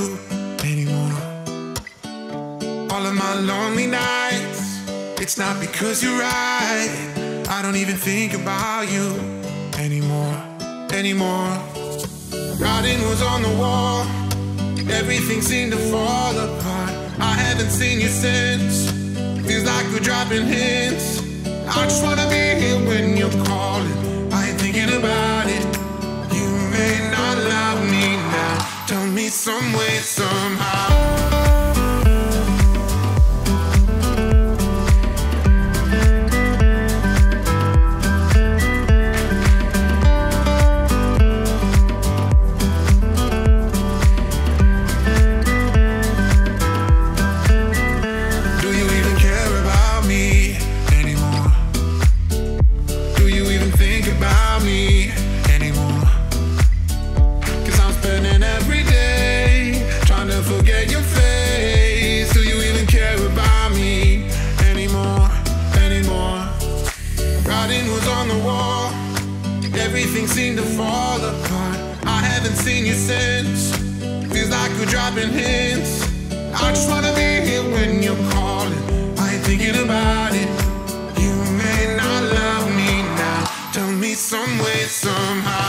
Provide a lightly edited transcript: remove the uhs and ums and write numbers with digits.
you anymore. All of my lonely nights, it's not because you're right. I don't even think about you anymore. Writing was on the wall, everything seemed to fall apart. I haven't seen you since, feels like we're dropping hints. I just wanna be here when you're calling, I ain't thinking about it. You may not love me now, tell me some way, somehow. Everything seemed to fall apart. I haven't seen you since, feels like we're dropping hints. I just wanna be here when you're calling, I ain't thinking about it. You may not love me now, tell me some way, somehow.